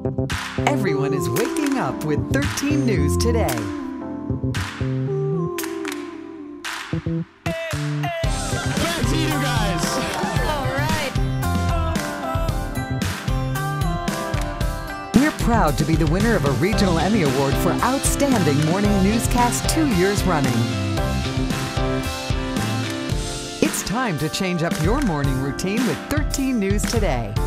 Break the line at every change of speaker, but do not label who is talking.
Everyone is waking up with 13 News Today.
Back to you guys.
All right.
We're proud to be the winner of a Regional Emmy Award for Outstanding Morning Newscast 2 years running. It's time to change up your morning routine with 13 News Today.